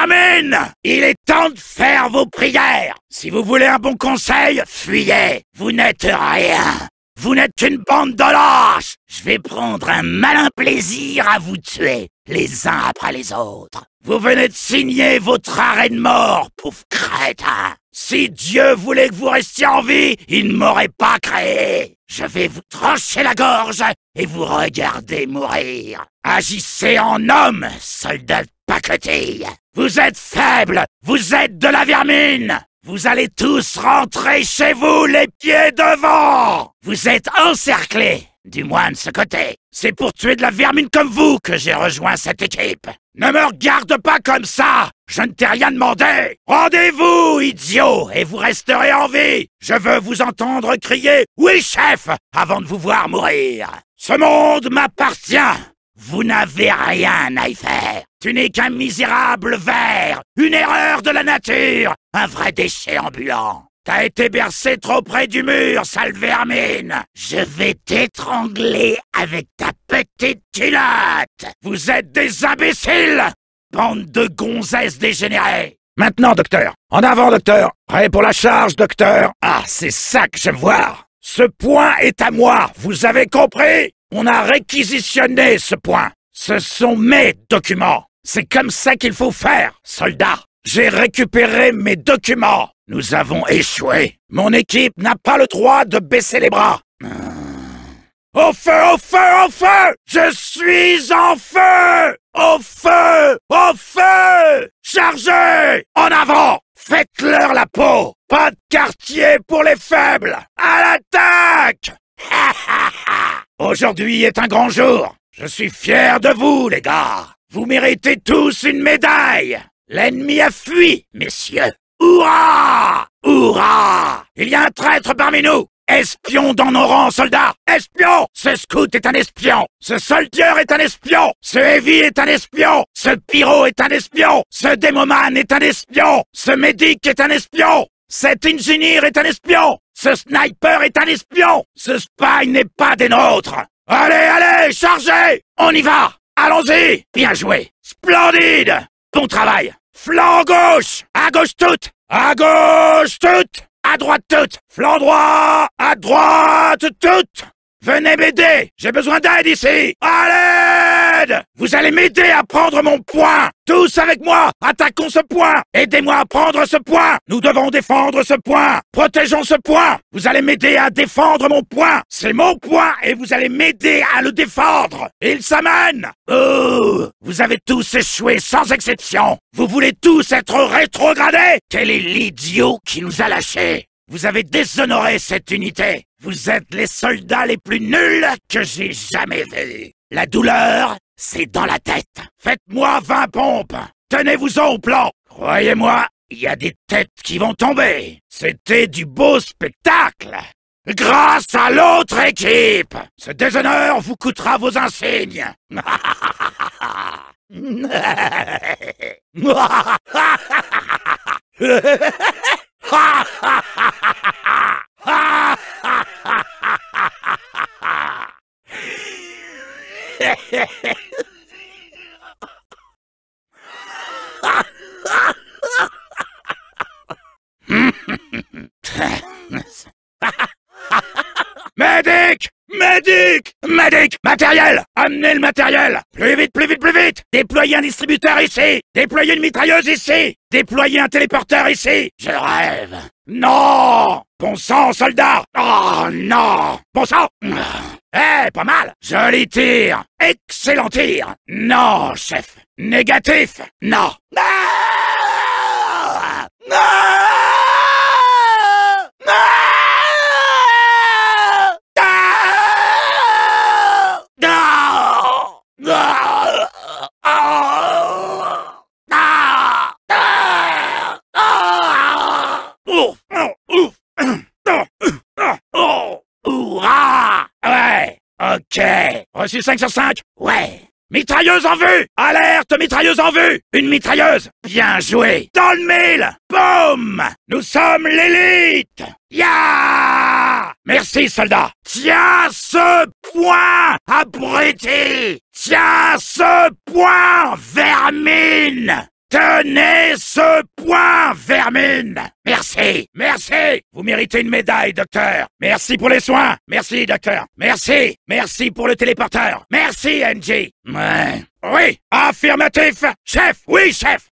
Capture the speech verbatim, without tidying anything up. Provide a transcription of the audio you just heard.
vermine! Il est temps de faire vos prières. Si vous voulez un bon conseil, fuyez. Vous n'êtes rien. Vous n'êtes qu'une bande de lâches. Je vais prendre un malin plaisir à vous tuer, les uns après les autres. Vous venez de signer votre arrêt de mort, pauvre crétin. Si Dieu voulait que vous restiez en vie, il ne m'aurait pas créé. Je vais vous trancher la gorge et vous regarder mourir. Agissez en homme, soldat de pacotille. Vous êtes faible, vous êtes de la vermine. Vous allez tous rentrer chez vous les pieds devant. Vous êtes encerclés, du moins de ce côté. C'est pour tuer de la vermine comme vous que j'ai rejoint cette équipe. Ne me regarde pas comme ça. Je ne t'ai rien demandé. Rendez-vous, idiot, et vous resterez en vie. Je veux vous entendre crier « Oui, chef !» avant de vous voir mourir. Ce monde m'appartient. Vous n'avez rien à y faire. Tu n'es qu'un misérable ver, une erreur de la nature, un vrai déchet ambulant. T'as été bercé trop près du mur, sale vermine. Je vais t'étrangler avec ta petite culotte. Vous êtes des imbéciles, bande de gonzesses dégénérées. Maintenant, docteur. En avant, docteur. Prêt pour la charge, docteur. Ah, c'est ça que j'aime voir. Ce point est à moi, vous avez compris? On a réquisitionné ce point. Ce sont mes documents. C'est comme ça qu'il faut faire, soldat. J'ai récupéré mes documents. Nous avons échoué. Mon équipe n'a pas le droit de baisser les bras. Au feu, au feu, au feu! Je suis en feu! Au feu, au feu! Chargez! En avant! Faites-leur la peau! Pas de quartier pour les faibles! À l'attaque! Aujourd'hui est un grand jour. Je suis fier de vous, les gars. Vous méritez tous une médaille. L'ennemi a fui, messieurs. Hurrah! Hurrah! Il y a un traître parmi nous. Espion dans nos rangs, soldats. Espion! Ce scout est un espion. Ce soldier est un espion. Ce heavy est un espion. Ce pyro est un espion. Ce démoman est un espion. Ce médic est un espion. Cet ingénieur est un espion. Ce sniper est un espion. Ce spy n'est pas des nôtres. Allez, allez, chargez! On y va! Allons-y! Bien joué! Splendide! Bon travail! Flanc gauche! À gauche toute! À gauche toute! À droite toute! Flanc droit! À droite toute! Venez m'aider! J'ai besoin d'aide ici! À l'aide! Vous allez m'aider à prendre mon point! Tous avec moi! Attaquons ce point! Aidez-moi à prendre ce point! Nous devons défendre ce point! Protégeons ce point! Vous allez m'aider à défendre mon point! C'est mon point et vous allez m'aider à le défendre! Il s'amène! Oh! Vous avez tous échoué sans exception! Vous voulez tous être rétrogradés? Quel est l'idiot qui nous a lâchés? Vous avez déshonoré cette unité. Vous êtes les soldats les plus nuls que j'ai jamais vus. La douleur, c'est dans la tête. Faites-moi vingt pompes. Tenez-vous-en au plan. Croyez-moi, il y a des têtes qui vont tomber. C'était du beau spectacle. Grâce à l'autre équipe. Ce déshonneur vous coûtera vos insignes. Médic! Médic! Médic! Matériel! Amenez le matériel! Plus vite, plus vite, plus vite! Déployez un distributeur ici! Déployez une mitrailleuse ici! Déployez un téléporteur ici! Je rêve! Non! Bon sang, soldat! Oh non! Bon sang! Eh, pas mal! Joli tir! Excellent tir! Non, chef! Négatif! Non! Non! Non! Non! Hurrah! Ouais! Ok! Reçu cinq sur cinq? Ouais! Mitrailleuse en vue! Alerte, mitrailleuse en vue! Une mitrailleuse! Bien joué! Dans le mille! Boum! Nous sommes l'élite! Ya! Merci, soldat! Tiens ce point, abruti! Tiens ce point, vermine! Tenez ce point, vermine! Merci, merci! Vous méritez une médaille, docteur! Merci pour les soins! Merci, docteur! Merci! Merci pour le téléporteur! Merci, N J! Ouais. Oui! Affirmatif! Chef! Oui, chef!